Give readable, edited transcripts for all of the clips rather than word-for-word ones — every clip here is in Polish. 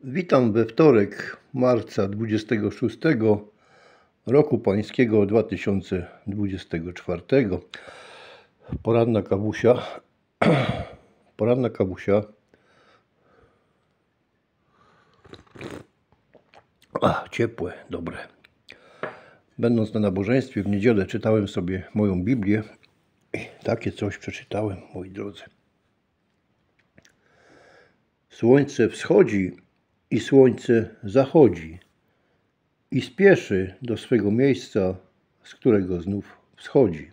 Witam we wtorek marca 26 roku pańskiego 2024. Poranna kawusia. Poranna kawusia. Ciepłe, dobre. Będąc na nabożeństwie w niedzielę czytałem sobie moją Biblię i takie coś przeczytałem, moi drodzy. Słońce wschodzi i słońce zachodzi i spieszy do swego miejsca, z którego znów wschodzi.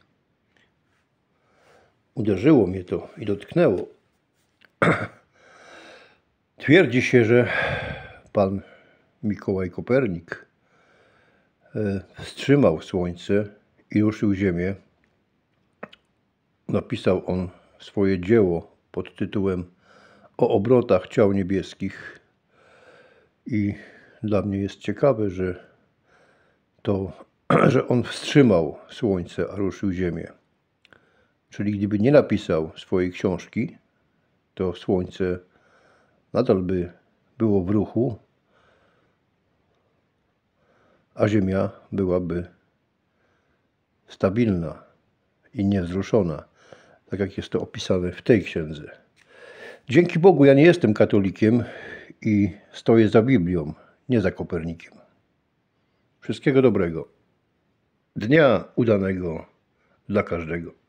Uderzyło mnie to i dotknęło. Twierdzi się, że pan Mikołaj Kopernik wstrzymał słońce i ruszył ziemię. Napisał on swoje dzieło pod tytułem O obrotach ciał niebieskich. I dla mnie jest ciekawe, że on wstrzymał słońce, a ruszył ziemię. Czyli gdyby nie napisał swojej książki, to słońce nadal by było w ruchu, a ziemia byłaby stabilna i niewzruszona, tak jak jest to opisane w tej księdze. Dzięki Bogu ja nie jestem katolikiem i stoję za Biblią, nie za Kopernikiem. Wszystkiego dobrego. Dnia udanego dla każdego.